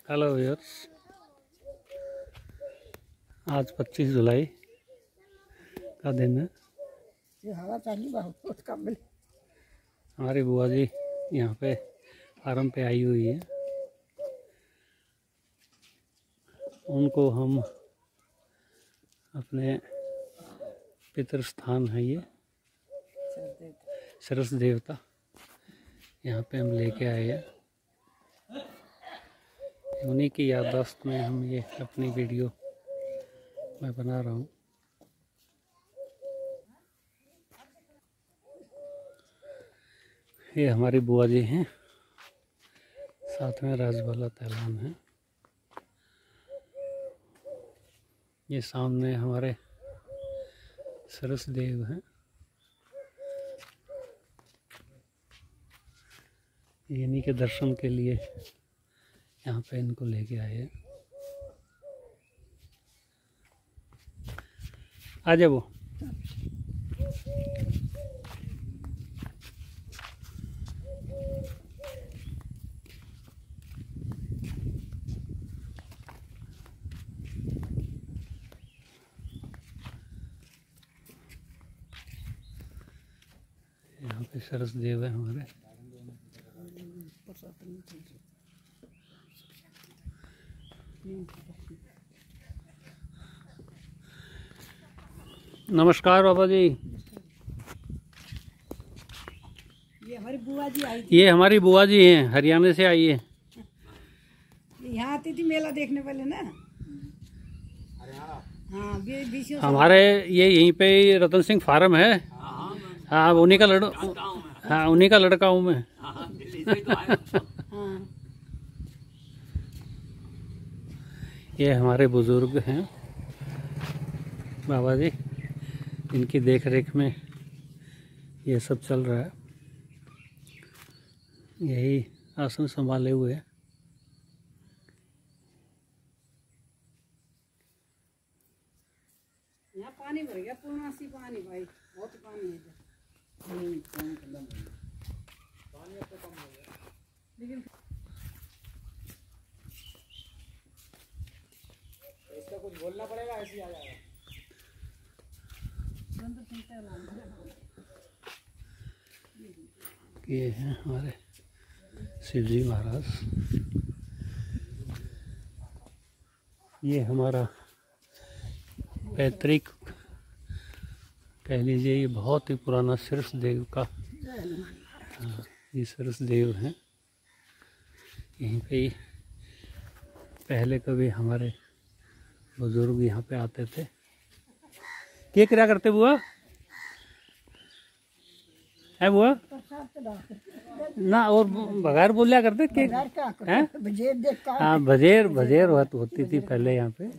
Hello viewers, आज 25 जुलाई का दिन है। ये हवा चाली बहुत कम मिले। हमारी बुआ जी यहाँ पे फार्म पे आई हुई है। उनको हम अपने पितृ स्थान है ये सरस देवता, यहाँ पे हम लेके आए हैं। उन्हीं की याददाश्त में हम ये अपनी वीडियो मैं बना रहा हूँ। ये हमारी बुआ जी हैं, साथ में राजबाला तैलान है। ये सामने हमारे सरस देव हैं। इन्हीं के दर्शन के लिए यहाँ पे इनको लेके आए हैं। आ जाओ। वो यहाँ पे सरस देव है हमारे। नमस्कार बाबा जी। ये हमारी बुआ जी आई थी। ये हमारी बुआ जी हैं, हरियाणा से आई है। यहाँ आती थी मेला देखने वाले ना। हाँ, हमारे ये यहीं पे रतन सिंह फार्म है। हाँ, उन्हीं का लड़का हूँ मैं। ये हमारे बुजुर्ग हैं बाबा जी, इनकी देख रेख में ये सब चल रहा है। यही आसन संभाले हुए है। यहाँ पानी भर गया, पूर्ण सी पानी भाई, बहुत पानी है इधर। लेकिन इसका कुछ बोलना पड़ेगा, ऐसे ही आ जाएगा। ये हैं हमारे शिवजी महाराज। ये हमारा पैतृक कह लीजिए, ये बहुत ही पुराना सरस देव का ये सरस देव हैं। यहीं पे ही पहले कभी हमारे बुजुर्ग यहाँ पे आते थे। क्या करते बुआ? है बुआ ना, और बघार बोलिया करते के हैं? हाँ, बजेर होती थी पहले यहाँ पे।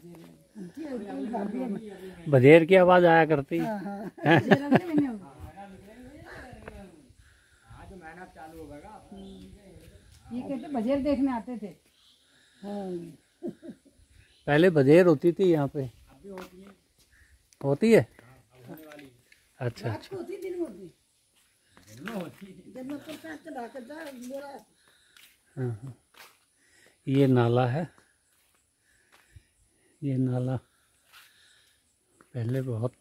बजेर की आवाज आया करती। ये कहते बजेर देखने आते थे। पहले बजेर होती थी यहाँ पे। होती है? अच्छा अच्छा। हाँ, ये नाला है। ये नाला पहले बहुत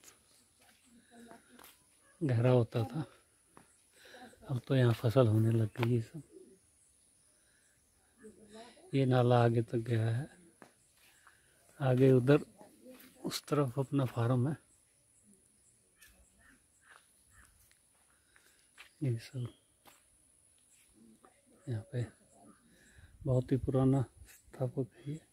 गहरा होता था, अब तो यहाँ फसल होने लग गई है सब। ये नाला आगे तक गया है। आगे उधर उस तरफ अपना फार्म है। ये सब यहाँ पे बहुत ही पुराना स्थापक है ये।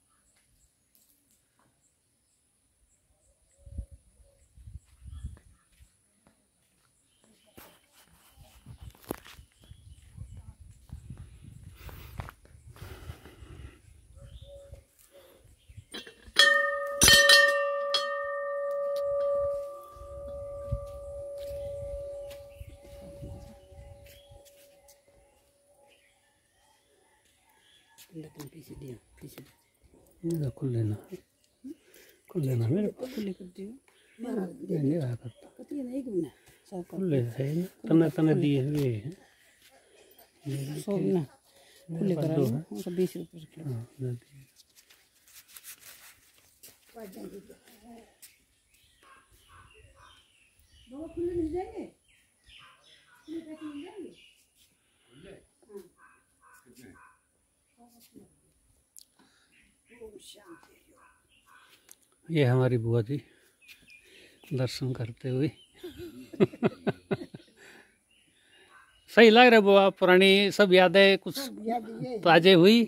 खुल लेना मेरे नहीं रहा करता। खुले है ना, तने दिए हुए हैं। खुले करा लो, उनका 20 रुपये रख लो। हाँ, दे दिए। दो खुले मिल जाएंगे, खुले पैसे मिल जाएंगे। ये हमारी बुआ जी दर्शन करते हुए सही लग रहा है बुआ, पुरानी सब यादें कुछ ताजे हुई।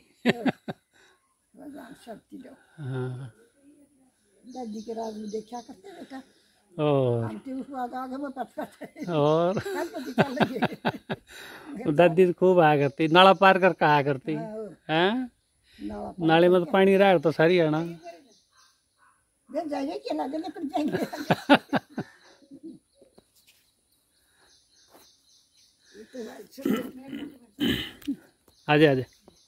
हाँ, दादी के राज में देखा करते बेटा, और उस बाद आगे में पटपट और कल तो दिखा लगे। दादी तो खूब आया करती, नाला पार कर कहा करती हैं। नाले में तो पानी रहा तो सारी आना जाएंगे क्या लगे लेकर जाएंगे। आजे आजे।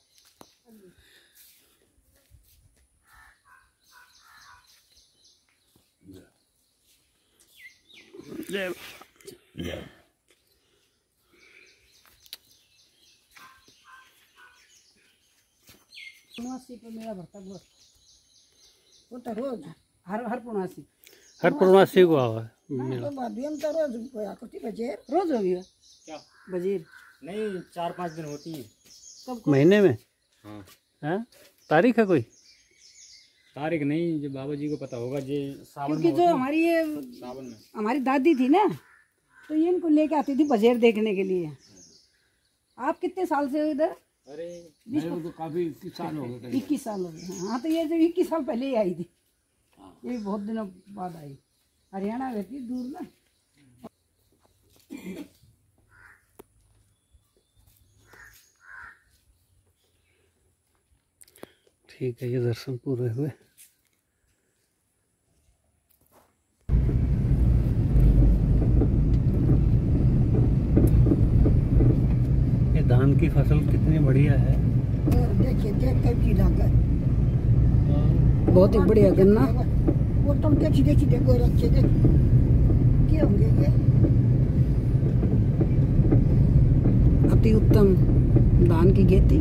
पूर्णमासी पे मेरा भरता गोश्त वो तो रोज हर पूर्णमासी हर पूर्णमासी को आवा तो भाभी तो रोज होया करती बजेर, रोज हो गया क्या बजेर? नहीं 4-5 दिन होती है। कब महीने में? हाँ। हैं? तारीख है कोई? तारीख नहीं, जो बाबा जी को पता होगा। जे सावन में क्योंकि जो हमारी ये सावन में हमारी दादी थी ना, तो ये इनको लेके आती थी बजेर देखने के लिए। आप कितने साल से हो इधर? अरे मेरे को तो काफी 21 साल हो गए। 21 साल हो गए। हाँ, तो ये जो 21 साल पहले ही आई थी, ये भी बहुत दिनों बाद आई। हरियाणा रहती है दूर ना। ठीक है, ये दर्शन पूरे हुए। ये धान की फसल कितनी बढ़िया है। देखिए देख कैसी लागत, बहुत ही बढ़िया गन्ना। वो तुम देखी देखो रखे क्या होंगे ये अति उत्तम धान की खेती।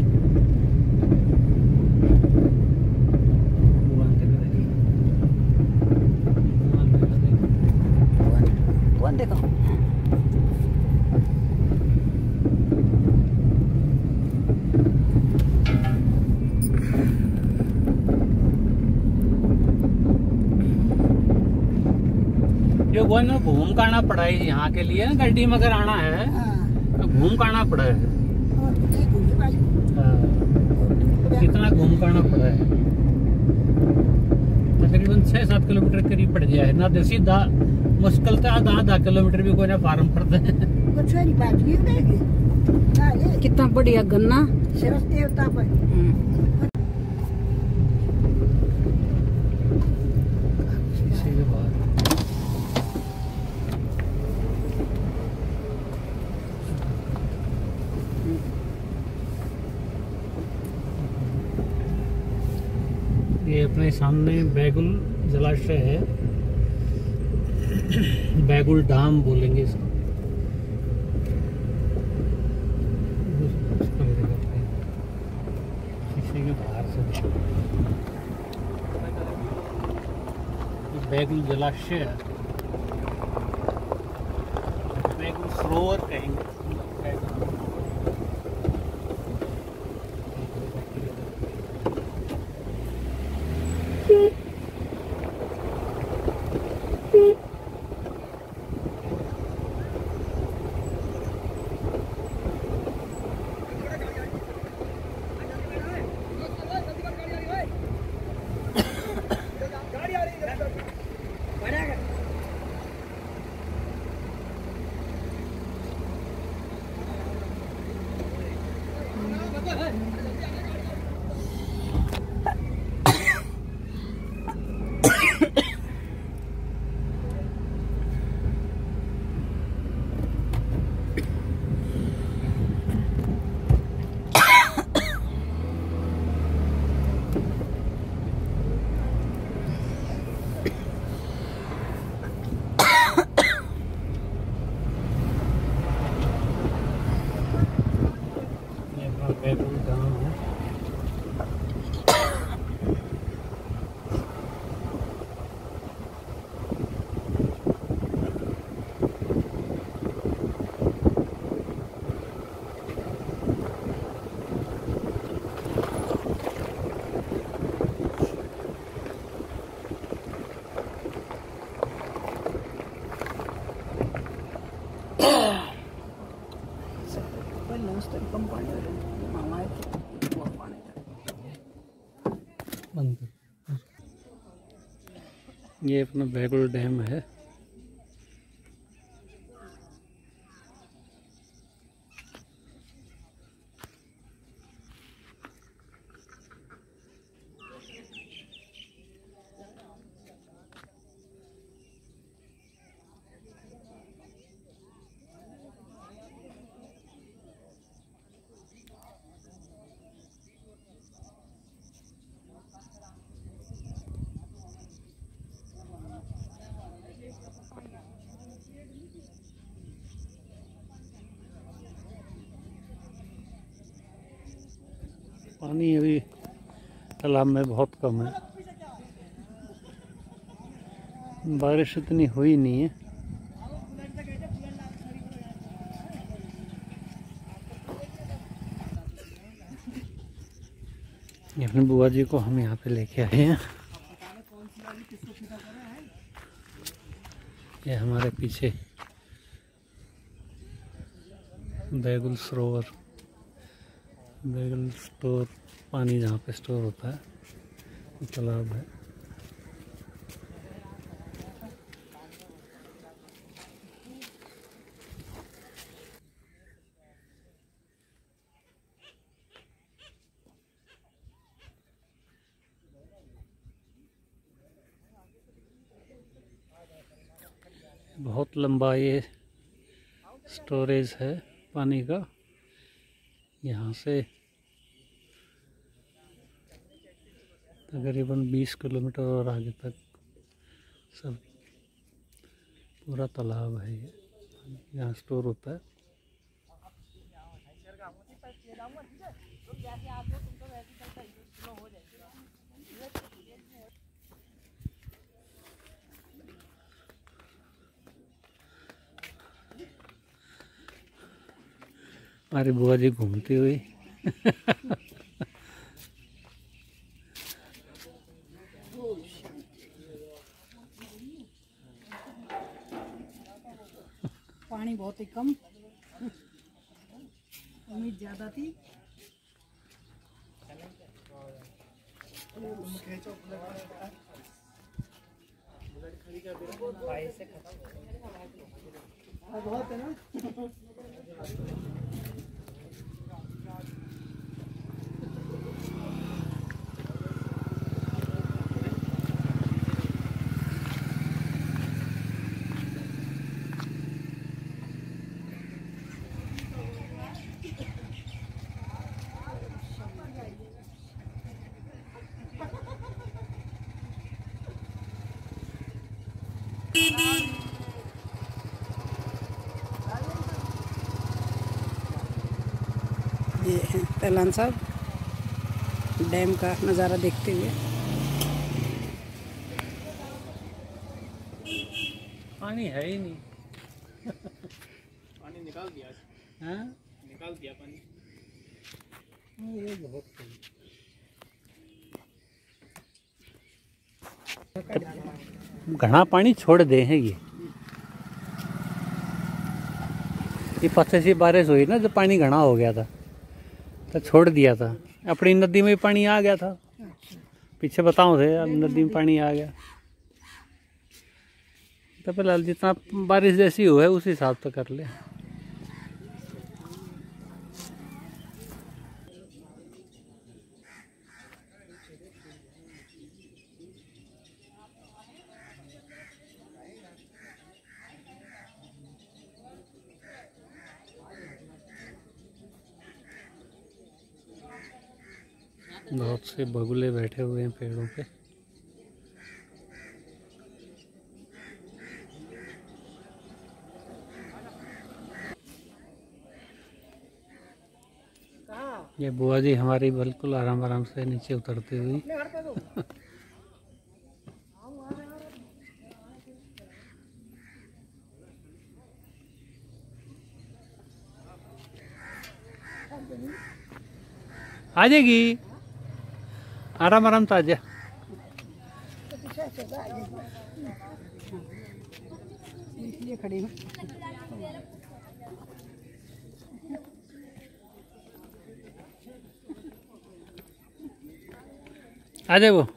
देखो ये वो ना घूम का आना पड़ा है यहाँ के लिए, गड्डी में अगर आना है तो घूम का आना पड़ा है। कितना घूम का आना पड़ा है, तकरीबन 6-7 किलोमीटर करीब पड़ गया है ना। तो सीधा मुश्किल था आधा किलोमीटर भी कोई ना फार्म पड़ता है। कितना बढ़िया गन्ना सरस देवता पर। ये अपने सामने बैगुल जलाशय है, बैगुल डाम बोलेंगे इसको। शीशे के बाहर से बैगुल जलाशय, बैगुल सरोवर कहेंगे। इस तरह कम पानी हो रहा मामा आए थे वो पानी था। बंद कर। ये अपना बैगुल डैम है। पानी अभी तालाब में बहुत कम है, बारिश इतनी हुई नहीं है। अपने बुआ जी को हम यहाँ पे लेके आए हैं। ये हमारे पीछे बैगुल सरोवर, बैगुल स्टोर, पानी जहाँ पे स्टोर होता है तालाब है। बहुत लंबा ये स्टोरेज है पानी का। यहाँ से तकरीबन 20 किलोमीटर और आगे तक सब पूरा तालाब है। ये यहाँ स्टोर होता है। हमारी बुआ जी घूमती हुई पानी बहुत ही कम, उम्मीद ज्यादा थी। बहुत है ना। ये है तैलान साहब डैम का नज़ारा देखते हुए। पानी है ही नहीं। पानी निकाल दिया। हाँ? निकाल दिया पानी। ये बहुत घना पानी छोड़ दे हैं ये पत्ते से बारिश हुई ना, जब पानी घना हो गया था तो छोड़ दिया था। अपनी नदी में पानी आ गया था, पीछे बताऊं थे, अब नदी में पानी आ गया। तो फिलहाल जितना बारिश जैसी हुआ है उस हिसाब से कर ले। बहुत से बगुले बैठे हुए हैं पेड़ों पे। ये बुआ जी हमारी बिल्कुल आराम आराम से नीचे उतरती हुई। आ जाएगी, आराम आराम से आ जा। इसलिए खड़ी हूँ। आ जाए वो।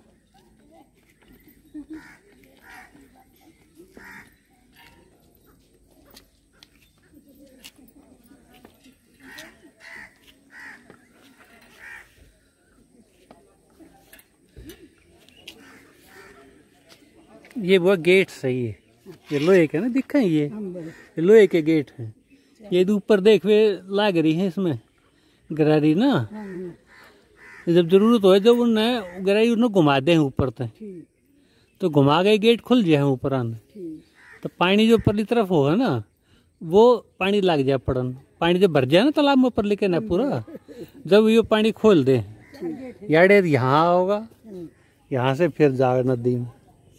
ये वो गेट सही है, ये लोहे के ना दिखा है, ये लोहे के गेट हैं। ये ऊपर देख वे लाग रही है इसमें गरारी ना, जब जरूरत हो जब उन्हें गरारी उन्हें घुमा दे ऊपर तक, तो घुमा गए गेट खुल जाए ऊपर आने, तो पानी जो ऊपरली तरफ होगा ना वो पानी लग जाए पड़न, पानी जब भर जाए ना तालाब में ऊपर लेके ना पूरा, जब ये पानी खोल दे यारे यहाँ होगा, यहाँ से फिर जाए नदी में।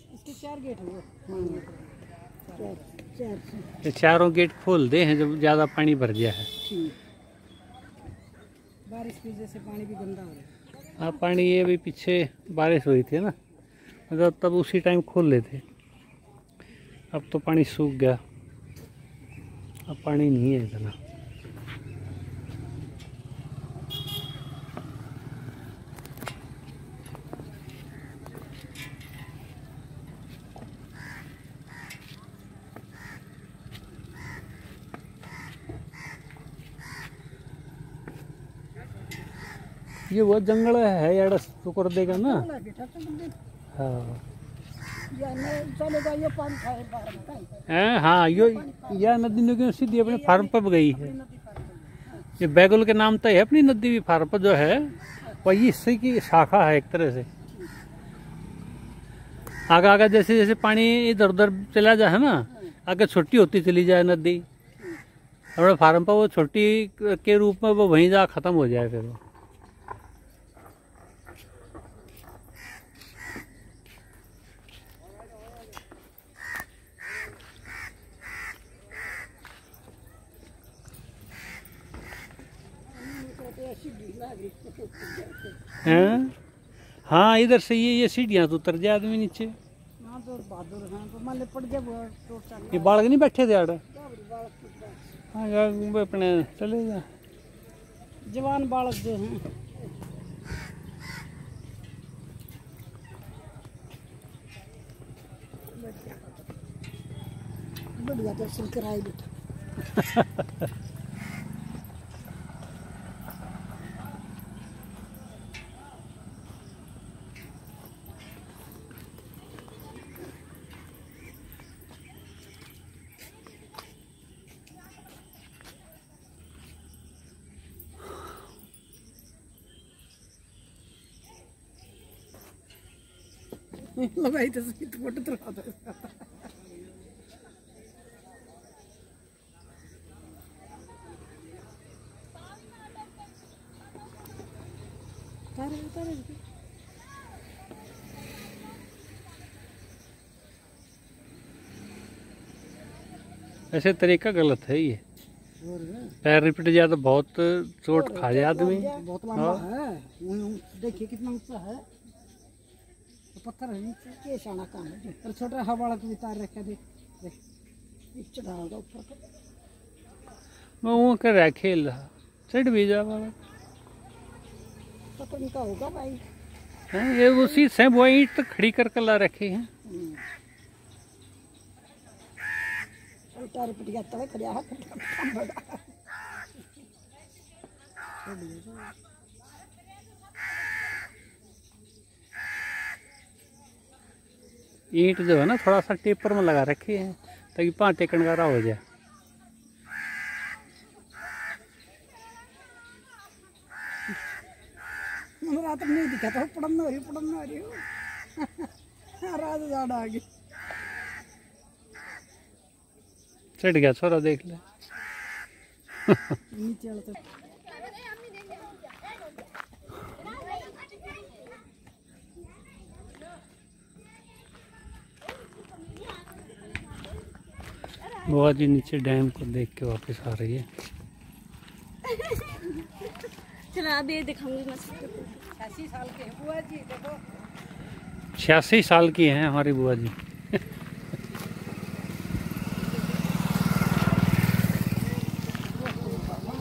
ये चारों गेट खोल दे हैं जब ज्यादा पानी भर गया है। बारिश की वजह से पानी भी गंदा हो रहा है। हाँ पानी ये भी पीछे बारिश हुई थी ना, मतलब तब उसी टाइम खोल लेते, अब तो पानी सूख गया, अब पानी नहीं है इतना। ये वो जंगल है यार, तो कर देगा ना। हाँ हाँ यो यह नदी क्यों सीधी अपने फार्म पर गई है। ये बैगुल के नाम तो है अपनी नदी भी, फार्म पर जो है वही इससे की शाखा है एक तरह से। आगे आगे जैसे जैसे पानी इधर उधर चला जाए ना, आगे छोटी होती चली जाए नदी, अपने फार्म पर वो छोटी के रूप में वो वहीं जा खत्म हो जाए फिर वो। हैं? हाँ इधर से ये सीढ़ियाँ तो उतर जाए आदमी नीचे। ये बालक नहीं बैठे थे आड़े? हाँ यार अपने चले जा जवान बालक जो हैं। बढ़िया दर्शन कराए बेटा। लगाई तो सही तो फोटो तो आता है। ऐसे तरीका गलत है ये, पैर रिपट जाए तो बहुत चोट खा जाए आदमी। बहुत लंबा है, देखिए कितना ऊंचा है, तो पत्थर है नीचे के शाना काम है। और छोटा हवाड़ा को भी तार रखा देख देख चढ़ा होगा ऊपर। मैं वो कर रहा खेल रहा, चढ़ भी जा बाबा। पता नहीं क्या होगा भाई। हैं ये उसी से वो ईंट तो खड़ी करके ला रखी है। छोटा रिपट गया तब खड़ा है बड़ा। ईंट जो है ना थोड़ा सा टेपर में लगा रखी है ताकि 5 टेकन का हो जाए। रात में नहीं दिखा था, पड़न हो रही हो। रात ज्यादा आ गई, चढ़ गया छोरा देख ले। नीचे वाला तो बुआ जी नीचे डैम को देख के वापस आ रही है। चला अभी दिखाऊंगी मैं। 86 साल के बुआ जी देखो। 86 साल की हैं हमारी बुआ जी।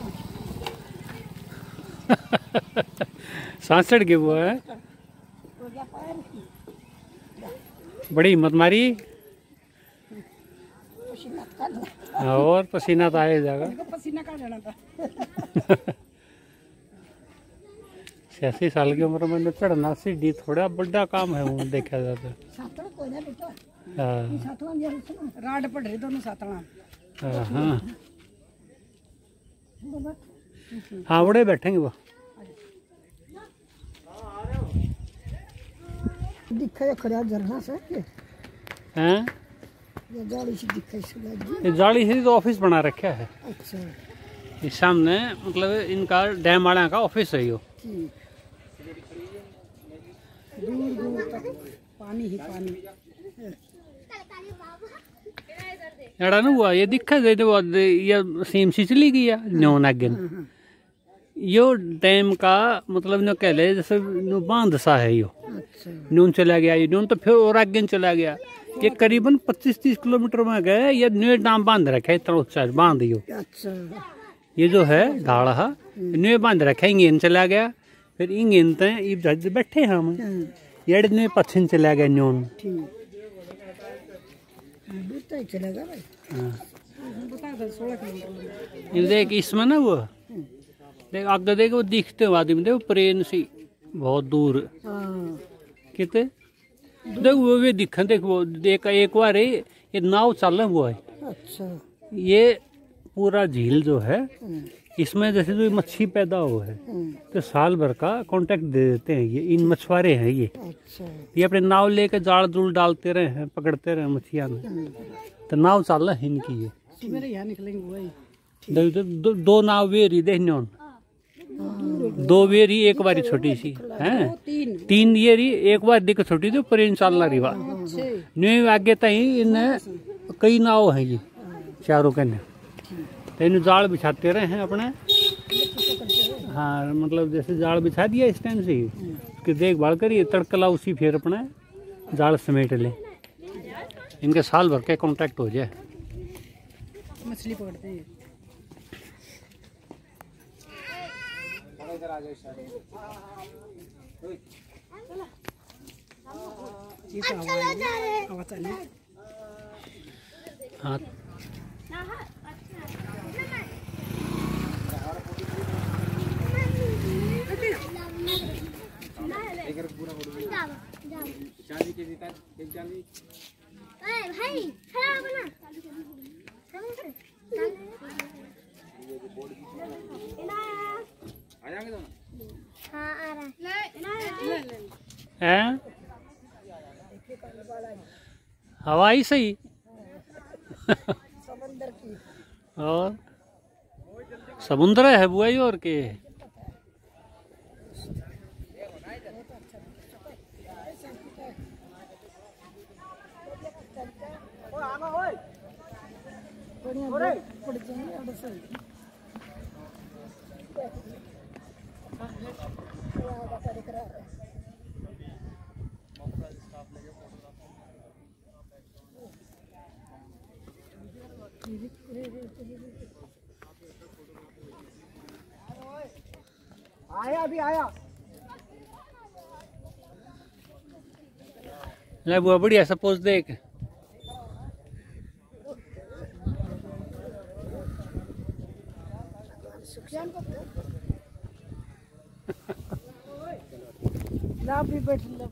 सांस चढ़ गई बुआ है। गया पैर की। बड़ी हिम्मत मारी पसीना का और पसीना तो आया जाएगा। पसीना का जाना था। 86 साल की उम्र में चढ़ना सीढ़ी थोड़ा बड़ा काम है वो देखा जाता है। सातड़ कोई ना बेटा, हाँ सातवां दिया सुनो राड पड़ रही दोनों सातवां। हाँ हाँ बड़े बैठेंगे वो। दिखा ये खड़ा झरना से हैं ये जाली सी दिखा इसलिए। ये जाली से तो ऑफिस बना रखा है। अच्छा इस सामने मतलब इनका डैम वाला का ऑफिस है यो। ठीक। दूर दूर तक पानी ही पानी। एड़ा ना हुआ ये दिखा दे तो ये सेम सी चली गई है न्यू नागिन। यो डैम का मतलब न कह ले जैसे न्यू बांध सा है यो। अच्छा न्यून चला गया ये न्यून तो फिर और आगे चला गया। ये करीबन 25-30 किलोमीटर में गए ये न्यू डैम बांध रखा है इतना ऊंचा बांध यो। अच्छा ये जो है ढाड़ा न्यू बांध रखा है इंगेन चला गया फिर इंगेन ते इधर बैठे हम ये न्यू पश्चिम चला गया न्यून। ठीक दूर तक चलेगा भाई। बता दो 16 किलोमीटर। ये देख इसमें ना वो देख आगे देख वो दिखते हो आदमी देखो प्लेन सी बहुत दूर हाँ कितने देख वो भी दिखा देख वो देख एक बार ये नाव चला हुआ है। अच्छा ये पूरा झील जो है इसमें जैसे जो मच्छी पैदा हो है तो साल भर का कॉन्ट्रैक्ट दे देते हैं ये इन मछुआरे हैं ये। अच्छा ये अपने नाव लेके जाल दूल डालते रहे हैं पकड़ते रहे मछलियाँ में तो नाव चल रहा है इनकी ये। मेरे यहाँ निकलेंगे वही। दो नाव वेरी देखने दो वेरी एक बारी छोटी सी है तीन ये रही एक बार दिख छोटी थी पर इन चलना रही बात न्यू आगे तई इन कई नाव है ये चारों के ने तो इन जाल बिछाते रहे हैं अपने। हाँ मतलब जैसे जाल बिछा दिया इस टाइम से उसकी देखभाल करिए तड़कला उसी फिर अपने जाल समेट ले इनके साल भर का कॉन्ट्रैक्ट हो जाए। मछली पकड़ते हैं। ये तो हवा चली। हाँ भाई खड़ा हो ना। हाँ आ रहा है हवा ही सही समंदर की और समुद्र है बुआई और के आया अभी आया। ले बुआ बढ़िया सपोज देख ना भी बैठ ले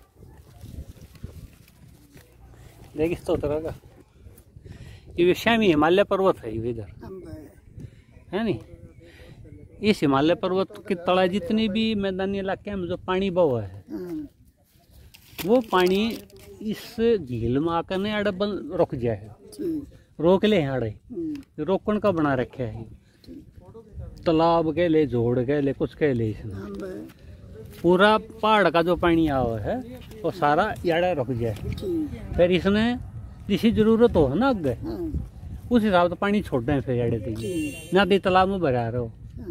देख इस तो तरह का ये विषामी हिमालय पर्वत है ये इधर है नहीं। इस हिमालय पर्वत की तला जितनी भी मैदानी इलाके में जो पानी बहा है वो पानी इस झील में आकर ने आड़े रुक जाए रोक ले आड़े रोकन का बना रखे है तालाब के ले जोड़ के ले कुछ के ले इसने पूरा पहाड़ का जो पानी आवा है वो सारा याड़ा रुक जाए फिर इसने जिसी जरूरत हो ना अगे उस हिसाब से पानी छोड़ते हैं फिर याड़े तक ना दी तालाब में भरा रहो।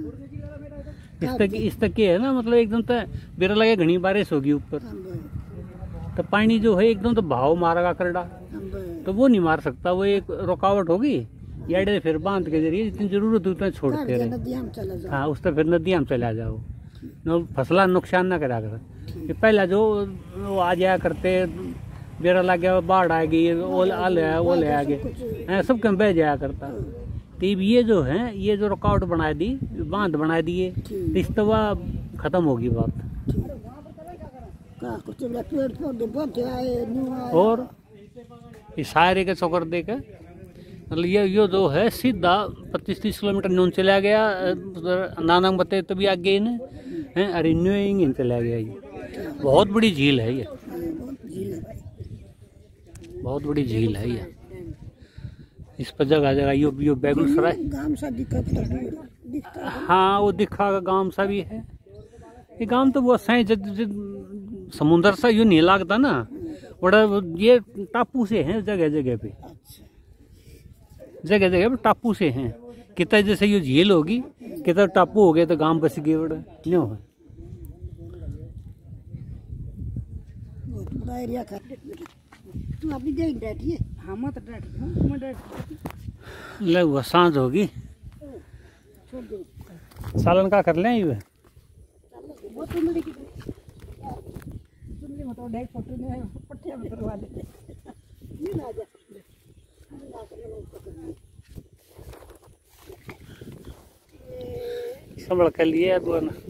इस तक है ना मतलब एकदम तो बेरा लगे घनी बारिश होगी ऊपर तो पानी जो है एकदम तो भाव मारेगा करड़ा तो वो नहीं मार सकता वो एक रुकावट होगी याड़े फिर बांध के जरिए जितनी जरूरत है उतना छोड़ते रहे। हाँ उस तो फिर नदियाँ में चला जाओ फसला नुकसान ना करा कर। ये पहला जो वो आ जाया करते, बेरा लग गया, बाढ़ आ गई, वो ले आ गए हैं, सब कम बह जाया करता। तो ये जो है, ये जो रुकावट बना दी, बांध बना दिए, तो इस तवा खत्म होगी बात। पेड़ पौधे बहुत आए और ये सारे के चौकर दे के मतलब ये जो है सीधा 25-30 किलोमीटर न्यून चला गया, नानक बते तभी आगे इन्हें अरे न्यूइंग चला गया। ये बहुत बड़ी झील है, ये बहुत बड़ी झील है ये। इस पर जगह जगह यो बेगूसराय गांव सा दिखता है। हाँ, वो दिखा गांव सा भी है। ये गांव तो वो सही समुंदर सा यूं नहीं लगता ना, बड़ा ये टापू से हैं जगह जगह पे, जगह जगह पे टापू से हैं। कितना जैसे ये झील होगी, कितना टापू हो गए तो गांव बस गए, बड़ा क्यों है। बहुत बड़ा एरिया का तू अभी देख बैठी है। हम मत बैठ, हम बैठ लग सांझ होगी, छोड़ दो। सालन का कर लें ये वो तो मिली की तुमने मतलब डाई फोटो ने पट्टियां में करवा देते ये ना जा संभल कर लिए दो ना।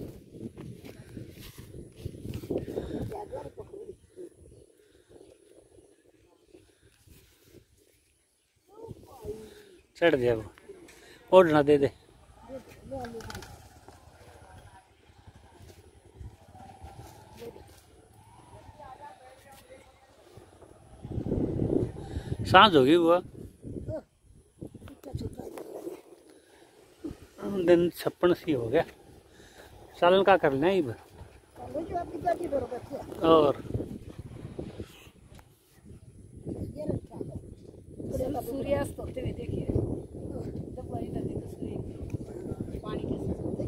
चढ़ दिया वो, ओढ़ना दे दे। सांझ होगी वो, दिन 56 सी हो गया। सालन का कर लें ये और सूर्यास्त होते हुए देखिए पानी के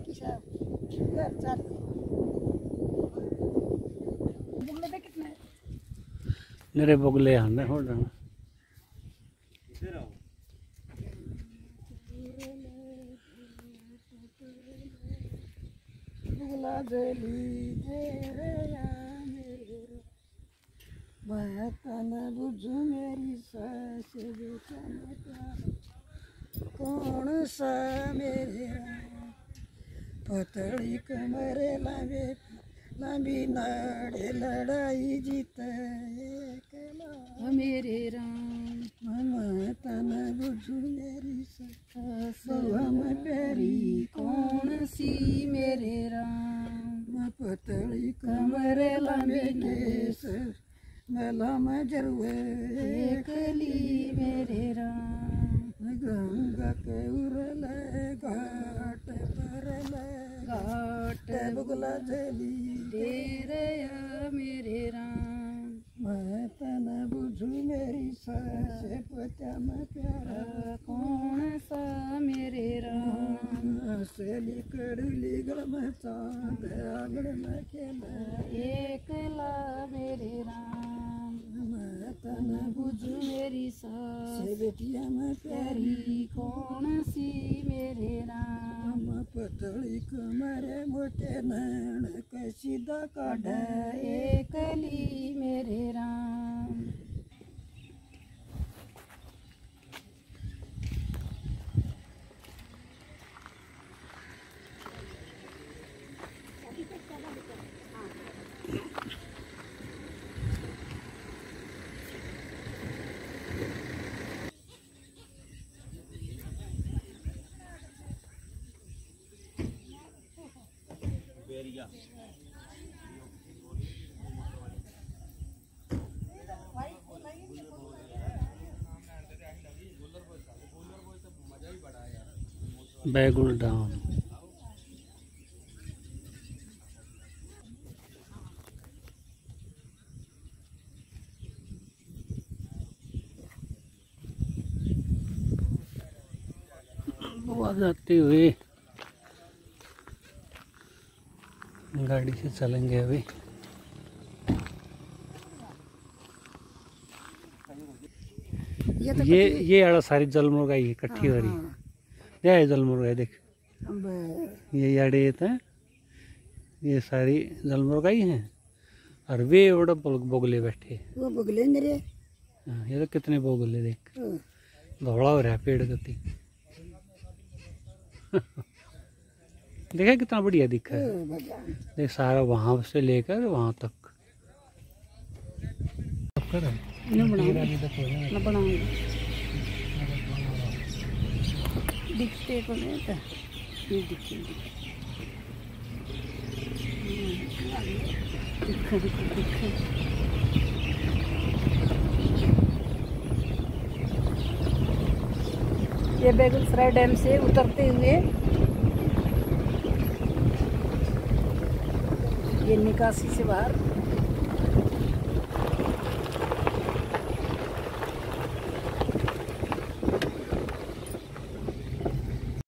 कितने मेरे बगले आने हो जाना। बुझू मेरी सास कौन सा मेरे पतली कमरे लावे लंबी नाड़े लड़ाई जीते मेरे राम तन बुझू मेरी सास हम प्यारी कौन सी मेरे राम पतली कमरे लंबी केस मेला में जरुए एकली मेरे राम गंगा के उरले घाट परले घाट बुगला जली तेरे या मेरे राम मैं तन बुझू मेरी सास पचा में प्यारा कौन सा मेरे राम सेली कड़ली गड़ में चांद आंगन में खेला एकला मेरे राम मैं तन बुझू मेरी सास बेटिया में प्यारी कौन सी मेरे राम पतली कमरे मोटे नैन कैसी दा काढ़ एकली मेरे राम। बैगुल डाम वो जाती हुई गाड़ी से चलेंगे अभी। ये आड़ा सारी जलमुर्गा ही इकट्ठी हो रही है, जलमुर्गा देख ये आड़े था ये सारी जलमुर्गाई हैं और वे बड़े बोगले बैठे। वो बगले मेरे हाँ, ये तो कितने बोगले देख, धौड़ा हो रहा है पेड़ गति। देखा कितना बढ़िया दिखा है। देख सारा वहां से लेकर वहां तक दिखते को नहीं था, ये दिखे ये बेगूसराय डैम से उतरते हुए ये निकासी से बाहर